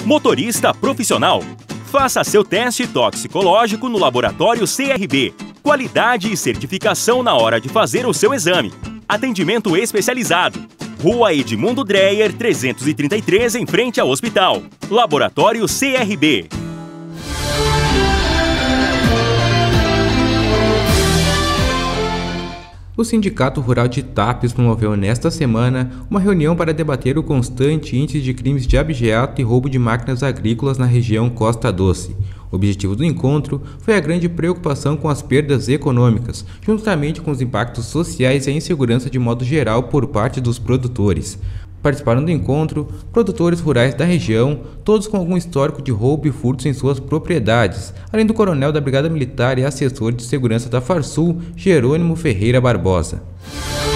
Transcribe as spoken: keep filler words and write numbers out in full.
Motorista profissional. Faça seu teste toxicológico no laboratório C R B. Qualidade e certificação na hora de fazer o seu exame. Atendimento especializado. Rua Edmundo Dreyer, trezentos e trinta e três, em frente ao hospital. Laboratório C R B. O Sindicato Rural de Tapes promoveu nesta semana uma reunião para debater o constante índice de crimes de abigeato e roubo de máquinas agrícolas na região Costa Doce. O objetivo do encontro foi a grande preocupação com as perdas econômicas, juntamente com os impactos sociais e a insegurança de modo geral por parte dos produtores. Participaram do encontro produtores rurais da região, todos com algum histórico de roubo e furtos em suas propriedades, além do coronel da Brigada Militar e assessor de segurança da Farsul, Jerônimo Ferreira Barbosa.